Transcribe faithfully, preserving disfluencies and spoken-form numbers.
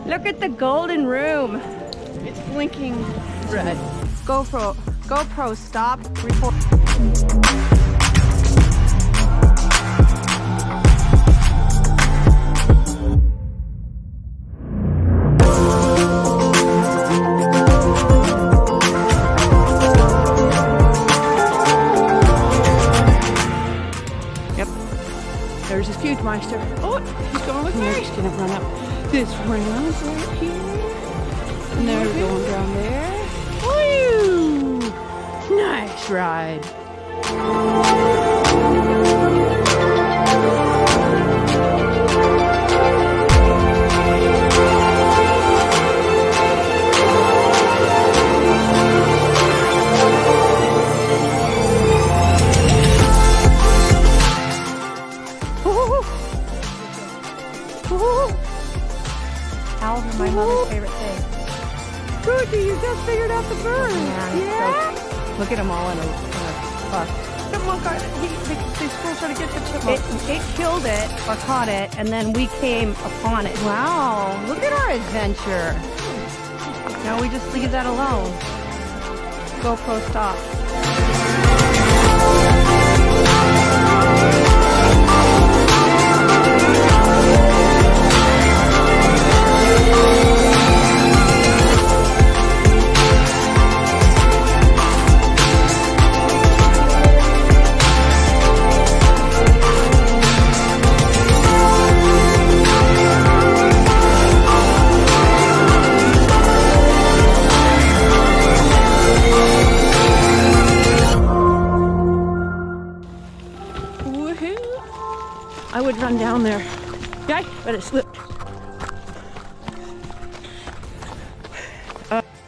Look at the golden room. It's blinking red. GoPro, GoPro, stop, report. Yep. There's this huge monster. Oh, he's going with me. We're just gonna run up this ramp right here. And they're going down there. Woo! Nice ride. Owls are my mother's favorite thing. Cookie, you just figured out the bird. Yeah? yeah? So, look at them all in a, in a bus. Come on, guys. He, they, they still trying to get the chipmunk. It, it killed it, or caught it, and then we came upon it. Wow, look at our adventure. Now we just leave that alone. GoPro, stop. I would run down there. Yeah, but it slipped. Uh,